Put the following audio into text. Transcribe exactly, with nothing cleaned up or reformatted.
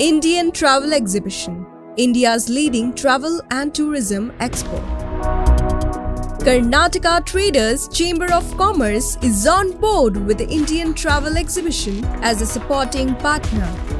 Indian Travel Exhibition, India's leading travel and tourism expo. Karnataka Traders Chamber of Commerce is on board with the Indian Travel Exhibition as a supporting partner.